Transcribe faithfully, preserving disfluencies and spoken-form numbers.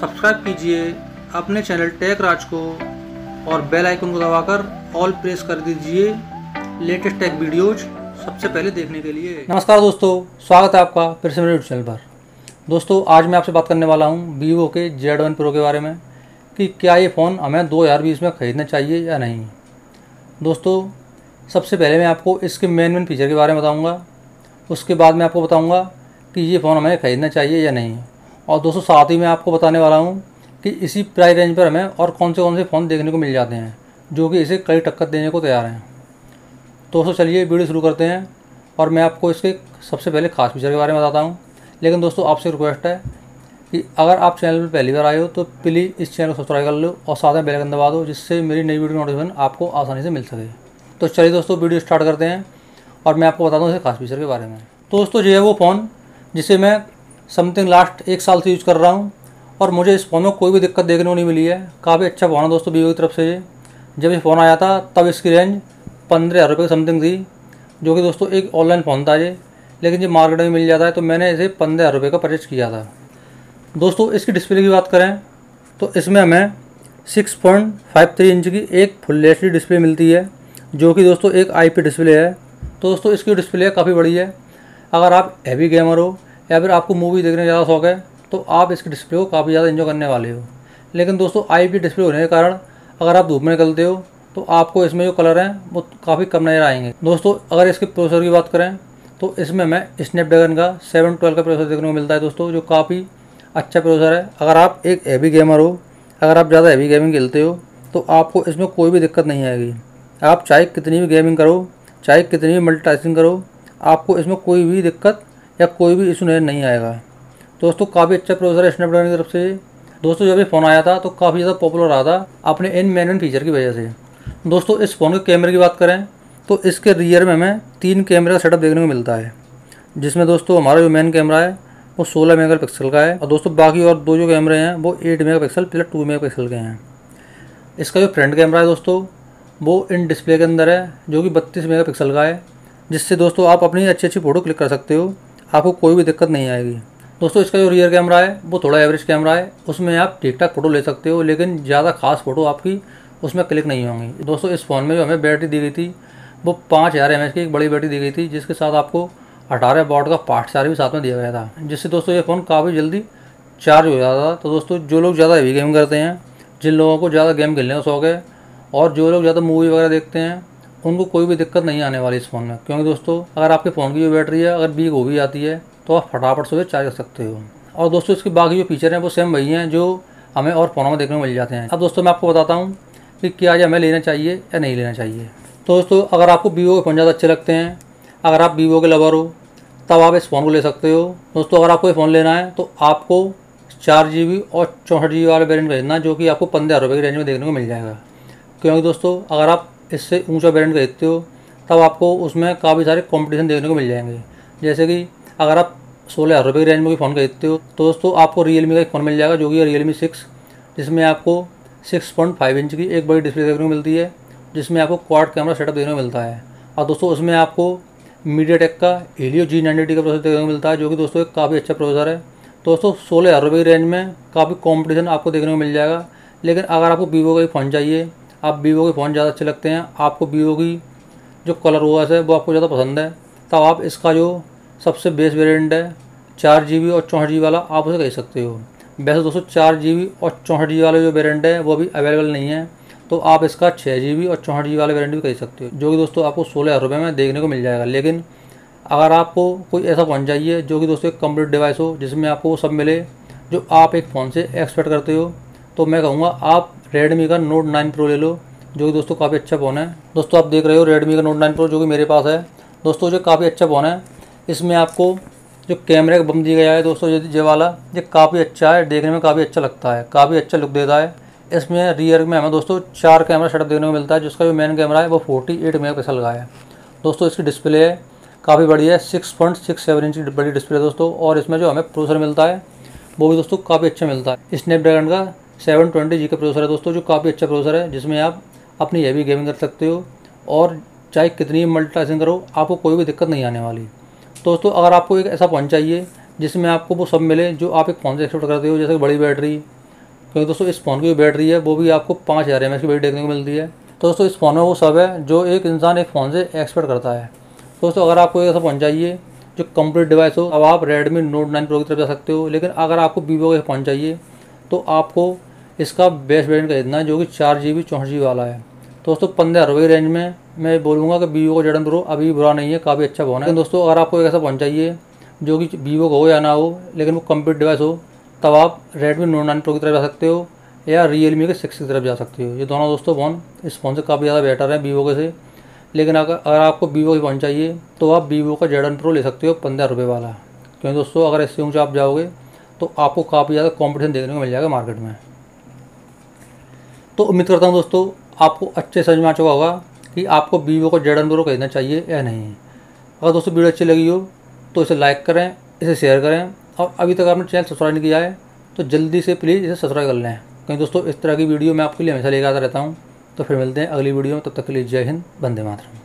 Subscribe कीजिए अपने channel take राज को और बेल आइकन को दबाकर ऑल प्रेस कर दीजिए लेटेस्ट टेक वीडियोज सबसे पहले देखने के लिए। नमस्कार दोस्तों, स्वागत है आपका फिर से मेरे यूट्यूब चैनल पर। दोस्तों आज मैं आपसे बात करने वाला हूं वीवो के जेड वन प्रो के बारे में कि क्या ये फ़ोन हमें दो हज़ार बीस में ख़रीदना चाहिए या नहीं। दोस्तों सबसे पहले मैं आपको इसके मेन मेन फीचर के बारे में बताऊँगा, उसके बाद मैं आपको बताऊँगा कि ये फ़ोन हमें ख़रीदना चाहिए या नहीं। और दोस्तों साथ ही मैं आपको बताने वाला हूँ कि इसी प्राइस रेंज पर हमें और कौन से कौन से फ़ोन देखने को मिल जाते हैं जो कि इसे कई टक्कर देने को तैयार हैं। तो दोस्तों चलिए वीडियो शुरू करते हैं और मैं आपको इसके सबसे पहले खास फीचर के बारे में बताता हूँ। लेकिन दोस्तों आपसे रिक्वेस्ट है कि अगर आप चैनल पर पहली बार आए हो तो प्लीज़ इस चैनल को सब्सक्राइब कर लो और साथ में बेल आइकन दबा दो, जिससे मेरी नई वीडियो नोटिफिकेशन आपको आसानी से मिल सके। तो चलिए दोस्तों वीडियो स्टार्ट करते हैं और मैं आपको बताता हूँ इसके खास फीचर के बारे में। तो दोस्तों ये है वो फ़ोन जिसे मैं समथिंग लास्ट एक साल से यूज़ कर रहा हूँ और मुझे इस फ़ोन में कोई भी दिक्कत देखने को नहीं मिली है। काफ़ी अच्छा फ़ोन है दोस्तों वीवो की तरफ से। ये जब ये फ़ोन आया था तब इसकी रेंज पंद्रह हज़ार रुपये की समथिंग थी, जो कि दोस्तों एक ऑनलाइन फ़ोन था ये, लेकिन ये मार्केट में मिल जाता है तो मैंने इसे पंद्रह हज़ार रुपये का परचेज किया था। दोस्तों इसकी डिस्प्ले की बात करें तो इसमें हमें six point five three inch की एक फुल एच डी डिस्प्ले मिलती है, जो कि दोस्तों एक आई पी डिस्प्ले है। तो दोस्तों इसकी डिस्प्ले काफ़ी बड़ी है। अगर आप हैवी गेमर हो या फिर आपको मूवी देखने का ज़्यादा शौक है तो आप इसकी डिस्प्ले को काफ़ी ज़्यादा एंजॉय करने वाले हो। लेकिन दोस्तों आई पी डिस्प्ले होने के कारण अगर आप धूप में निकलते हो तो आपको इसमें जो कलर हैं वो काफ़ी कम नज़र आएंगे। दोस्तों अगर इसके प्रोसेसर की बात करें तो इसमें हमें स्नैपड्रैगन का सेवन ट्वेल्व का प्रोसेसर देखने को मिलता है दोस्तों, जो काफ़ी अच्छा प्रोसेसर है। अगर आप एक हैवी गेमर हो, अगर आप ज़्यादा हैवी गेमिंग खेलते हो तो आपको इसमें कोई भी दिक्कत नहीं आएगी। आप चाहे कितनी भी गेमिंग करो, चाहे कितनी भी मल्टीटास्किंग करो, आपको इसमें कोई भी दिक्कत या कोई भी इशू नहीं आएगा। दोस्तों काफ़ी अच्छा प्रोसेसर है स्नैपड्रैगन की तरफ से। दोस्तों जब ये फ़ोन आया था तो काफ़ी ज़्यादा पॉपुलर रहा था अपने इन मेन मेन फीचर की वजह से। दोस्तों इस फ़ोन के कैमरे की बात करें तो इसके रियर में हमें तीन कैमरे का सेटअप देखने को मिलता है, जिसमें दोस्तों हमारा जो मेन कैमरा है वो सोलह मेगा पिक्सल का है और दोस्तों बाकी और दो जो कैमरे हैं वो eight megapixel plus two megapixel के हैं। इसका जो फ्रंट कैमरा है दोस्तों वो इन डिस्प्ले के अंदर है, जो कि बत्तीस मेगा पिक्सल का है, जिससे दोस्तों आप अपनी अच्छी अच्छी फ़ोटो क्लिक कर सकते हो, आपको कोई भी दिक्कत नहीं आएगी। दोस्तों इसका जो रियर कैमरा है वो थोड़ा एवरेज कैमरा है, उसमें आप ठीक ठाक फ़ोटो ले सकते हो, लेकिन ज़्यादा खास फ़ोटो आपकी उसमें क्लिक नहीं होंगी। दोस्तों इस फ़ोन में जो हमें बैटरी दी गई थी वो पाँच हज़ार एम एच की एक बड़ी बैटरी दी गई थी, जिसके साथ आपको अठारह वॉट का फास्ट चार्ज भी साथ में दिया गया था, जिससे दोस्तों ये फ़ोन काफ़ी जल्दी चार्ज हो जाता था। तो दोस्तों जो लोग ज़्यादा हैवी गेम करते हैं, जिन लोगों को ज़्यादा गेम खेलने का शौक है और जो लोग ज़्यादा मूवी वगैरह देखते हैं, उनको कोई भी दिक्कत नहीं आने वाली इस फ़ोन में। क्योंकि दोस्तों अगर आपके फ़ोन की जो बैटरी है अगर वीक हो भी जाती है तो आप फटाफट से चार्ज कर सकते हो। और दोस्तों इसके बाकी जो फीचर हैं वो सेम वही हैं जो हमें और फ़ोनों में देखने को मिल जाते हैं। अब दोस्तों मैं आपको बताता हूँ कि क्या ये हमें लेना चाहिए या नहीं लेना चाहिए। तो दोस्तों अगर आपको वीवो के फ़ोन ज़्यादा अच्छे लगते हैं, अगर आप वीवो के लवर हो तब आप इस फ़ोन को ले सकते हो। दोस्तों अगर आपको ये फ़ोन लेना है तो आपको चार जी बी और चौंसठ जी बी वाले वेरिएंट खरीदना, जो कि आपको पंद्रह हज़ार रुपये की रेंज में देखने को मिल जाएगा। क्योंकि दोस्तों अगर आप इससे ऊंचा वेरिएंट खरीदते हो तब आपको उसमें काफ़ी सारे कंपटीशन देखने को मिल जाएंगे। जैसे कि अगर आप सोलह हज़ार रुपये की रेंज में कोई फ़ोन खरीदते हो तो दोस्तों आपको रियलमी का एक फ़ोन मिल जाएगा, जो कि रियलमी सिक्स, जिसमें आपको सिक्स पॉइंट फाइव इंच की एक बड़ी डिस्प्ले देखने को मिलती है, जिसमें आपको क्वाड कैमरा सेटअप देखने को मिलता है। और दोस्तों उसमें आपको मीडियाटेक का हेलियो जी नाइन्टी टी का प्रोसेसर देखने को मिलता है, जो कि दोस्तों एक काफ़ी अच्छा प्रोसेसर है। दोस्तों सोलह हज़ार रुपये की रेंज में काफ़ी कॉम्पिटिशन आपको देखने को मिल जाएगा। लेकिन अगर आपको वीवो का ही फ़ोन चाहिए, आप वीवो के फ़ोन ज़्यादा अच्छे लगते हैं, आपको वीवो की जो कलर ओएस है वो आपको ज़्यादा पसंद है, तब आप इसका जो सबसे बेस्ट वेरिएंट है चार जी बी और चौंसठ जी बी वाला, आप उसे खरीद सकते हो। वैसे दोस्तों चार जी बी और चौंसठ जी बी वाले जो वेरिएंट है वो भी अवेलेबल नहीं है, तो आप इसका छः जी बी और चौंसठ जी बी वाले वेरिएंट भी खरीद सकते हो, जो कि दोस्तों आपको सोलह हज़ार रुपये में देखने को मिल जाएगा। लेकिन अगर आपको कोई ऐसा फ़ोन चाहिए जो कि दोस्तों एक कंप्लीट डिवाइस हो, जिसमें आपको वो सब मिले जो आप एक फ़ोन से एक्सपेक्ट करते हो, तो मैं कहूँगा आप रेडमी का नोट नाइन प्रो ले लो, जो कि दोस्तों काफ़ी अच्छा फ़ोन है। दोस्तों आप देख रहे हो रेडमी का नोट नाइन प्रो, जो कि मेरे पास है। दोस्तों जो काफ़ी अच्छा फ़ोन है, इसमें आपको जो कैमरे का बम दिया गया है दोस्तों ये वाला, ये काफ़ी अच्छा है, देखने में काफ़ी अच्छा लगता है, काफ़ी अच्छा लुक देता है। इसमें रियर में हमें दोस्तों चार कैमरा सेटअप देखने को मिलता है, जिसका जो मेन कैमरा है वो फोर्टी एट मेगा पिक्सल का है। दोस्तों इसकी डिस्प्ले है काफ़ी बड़ी है, six point six seven inch की बड़ी डिस्प्ले है दोस्तों। और इसमें जो हमें प्रोसेसर मिलता है वो भी दोस्तों काफ़ी अच्छा मिलता है। स्नैपड्रैगन का सेवन ट्वेंटी जी का प्रोसेसर है दोस्तों, जो काफ़ी अच्छा प्रोसेसर है, जिसमें आप अपनी हैवी गेमिंग कर सकते हो और चाहे कितनी मल्टीटास्किंग करो आपको कोई भी दिक्कत नहीं आने वाली। दोस्तों अगर आपको एक ऐसा फ़ोन चाहिए जिसमें आपको वो सब मिले जो आप एक फ़ोन से एक्सपेक्ट करते हो, जैसे बड़ी बैटरी, क्योंकि दोस्तों इस फ़ोन की जो बैटरी है वो भी आपको पाँच हज़ार एम एच की बैटरी देखने को मिलती है। तो दोस्तों इस फ़ोन में वो सब है जो एक इंसान एक फ़ोन से एक्सपेक्ट करता है। दोस्तों अगर आपको ऐसा फ़ोन चाहिए जो कंप्लीट डिवाइस हो, अब आप रेडमी नोट नाइन प्रो की तरफ जा सकते हो। लेकिन अगर आपको वीवो का फ़ोन चाहिए तो आपको इसका बेस्ट वेरिएंट खरीदना है जो कि चार जी बी चौंसठ जी बी वाला है। तो दोस्तों पंद्रह रुपये रेंज में मैं बोलूँगा कि वीवो का जेड प्रो अभी बुरा नहीं है, काफ़ी अच्छा फ़ोन है। लेकिन दोस्तों अगर आपको एक ऐसा फ़ोन चाहिए जो कि वीवो का हो या ना हो लेकिन वो कंप्लीट डिवाइस हो, तब आप रेडमी नोट नाइन प्रो की तरफ जा सकते हो या रियलमी के सिक्स की तरफ जा सकते हो। ये दोनों दोस्तों फ़ोन इस फ़ोन से काफ़ी ज़्यादा बेटर है वीवो के से। लेकिन अगर अगर आपको वीवो की फ़ोन चाहिए तो आप वीवो का जेड प्रो ले सकते हो पंद्रह रुपये वाला। क्योंकि दोस्तों अगर इससे ऊँचा आप जाओगे तो आपको काफ़ी ज़्यादा कॉम्पिटिशन देखने को मिल जाएगा मार्केट में। तो उम्मीद करता हूँ दोस्तों आपको अच्छे समझ में आ चुका होगा कि आपको वीवो का जेड प्रो खरीदना चाहिए या नहीं। अगर दोस्तों वीडियो अच्छी लगी हो तो इसे लाइक करें, इसे शेयर करें, और अभी तक आपने चैनल सब्सक्राइब नहीं किया है तो जल्दी से प्लीज़ इसे सब्सक्राइब कर लें। क्योंकि दोस्तों इस तरह की वीडियो मैं आपके लिए हमेशा लेकर आता रहता हूँ। तो फिर मिलते हैं अगली वीडियो में, तब तक के लिए जय हिंद, वंदे मातरम।